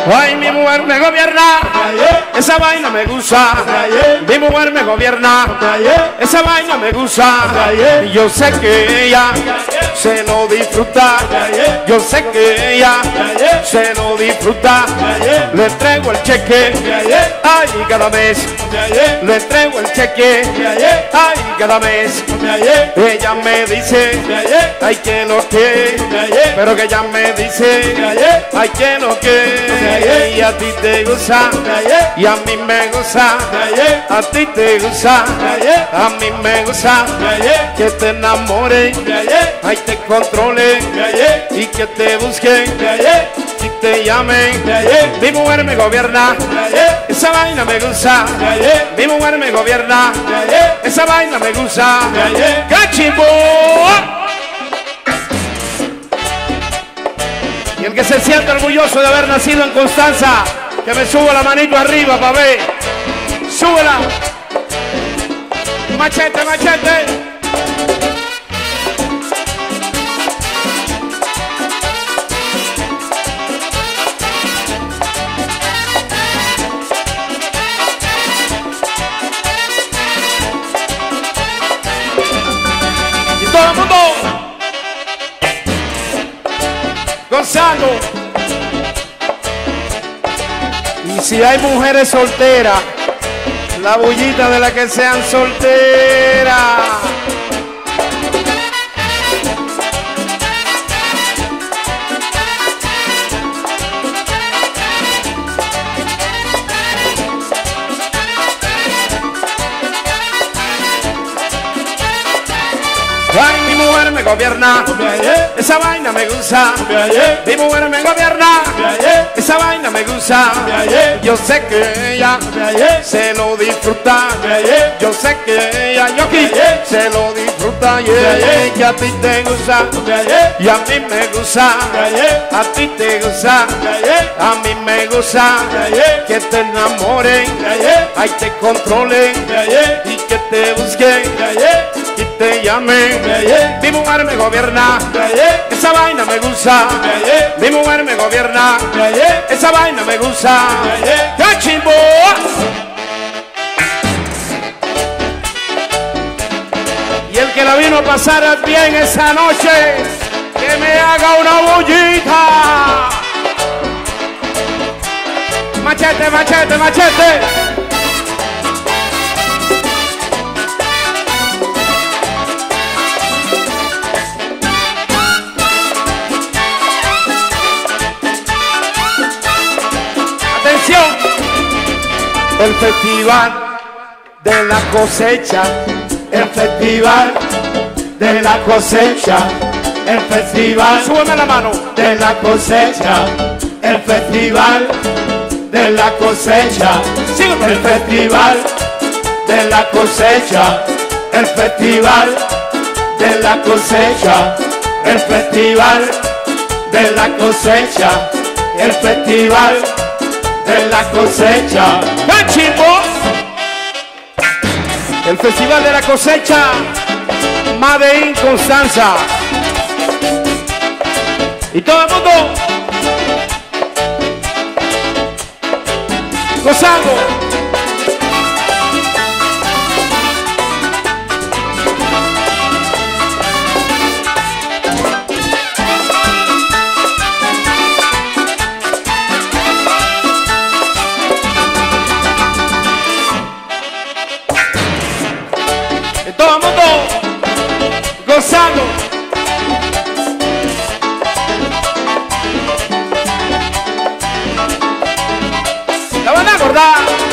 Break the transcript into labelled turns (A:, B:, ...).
A: Ay, mi mujer me gobierna, esa vaina me gusta. Mi mujer me gobierna, esa vaina me gusta. Y yo sé que ella se lo disfruta. Yo sé que ella se lo disfruta. Le entrego el cheque, ay, cada mes. Le entrego el cheque, ay, cada mes. Ella me dice, ay, que no que, pero que ella me dice, ay, que no que. Y a ti te gusta, y a mí me gusta. A ti te gusta, a mí me gusta. Que te enamore, ay, te controle, y que te busquen y te llamen. Mi mujer me gobierna, esa vaina me gusta. Mi mujer me gobierna, esa vaina me gusta. ¡Cachimbo! Y el que se siente orgulloso de haber nacido en Constanza, que me suba la manito arriba para ver. Súbela. Machete, machete. Y todo el mundo gozando. Y si hay mujeres solteras, la bullita de las que sean solteras. Ay, mi mujer me gobierna, esa vaina me gusta. Mi mujer me gobierna, esa vaina me gusta. Yo sé que ella se lo disfruta. Yo sé que ella, Yoki, se lo disfruta. Que a ti te gusta, y a mí me gusta. A ti te gusta, a mí me gusta. Que te enamoren, ay, te controlen, y que te busquen y te llamen. Mi mujer me gobierna, esa vaina me gusta. Mi mujer me gobierna, esa vaina me gusta. ¡Cachimbo! Y el que la vino a pasar bien esa noche, que me haga una bullita. Machete, machete, machete. El festival de la cosecha, el festival de la cosecha, el festival, súbeme la mano, de la cosecha, el festival de la cosecha, sígueme, el festival de la cosecha, el festival de la cosecha, el festival de la cosecha, el festival de la cosecha. ¡Cachimbo! El festival de la cosecha, Made in Constanza. Y todo el mundo gozando. Todo el mundo gozando. La van a acordar.